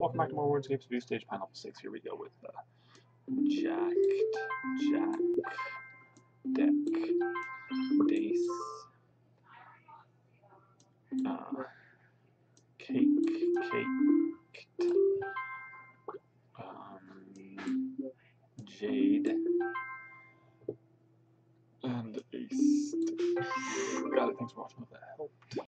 Welcome back to more Wordscapes View Stage Panel 6. Here we go with jacked, jack, deck, dace, cake, caked, jade, and aced. Got it, thanks for watching, hope that helped.